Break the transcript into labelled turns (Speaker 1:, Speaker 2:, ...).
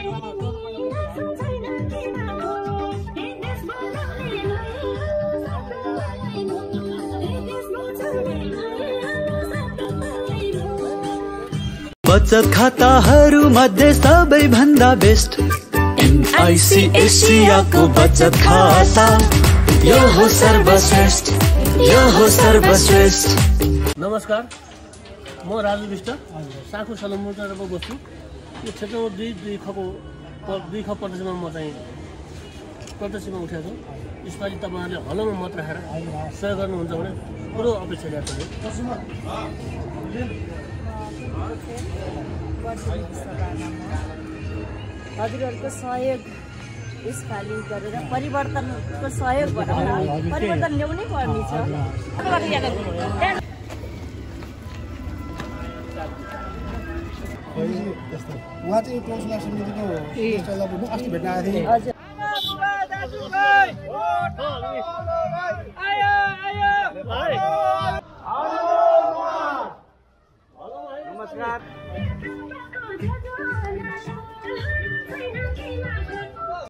Speaker 1: बचत खाताहरू मध्ये सबैभन्दा बेस्ट एनआईसी एसियाको बचत खाता यो हो सर्वश्रेष्ठ, यो हो सर्वश्रेष्ठ।
Speaker 2: नमस्कार, म राजु विष्ट साखु सलमुटाबाट बस्छु। यो क्षेत्रमा दुई खप प्रदेशमा म चाहिँ प्रदेशमा उठेको छु। यसपालि तपाईँहरूले हलमा मत राखेर सहयोग गर्नुहुन्छ भने पुरो अपेक्षा गर्छु।
Speaker 3: हजुरहरूको सहयोग यसपालि गरेर परिवर्तनको सहयोग गरेर परिवर्तन ल्याउनै पर्ने छ।
Speaker 4: उहाँ चाहिँ काउन्सिलर समितिको अस्ति भेट्न आएको थिएँ। नमस्कार।